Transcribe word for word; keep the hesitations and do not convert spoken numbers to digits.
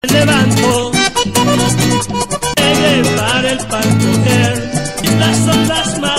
levanto, llegué para el pan coger, las ondas más